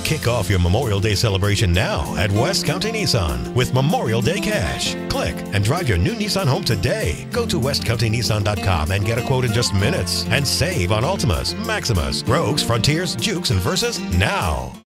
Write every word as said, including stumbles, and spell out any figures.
Kick off your Memorial Day celebration now at West County Nissan with Memorial Day Cash. Click and drive your new Nissan home today. Go to west county nissan dot com and get a quote in just minutes. And save on Altimas, Maximas, Rogues, Frontiers, Jukes and Versas now.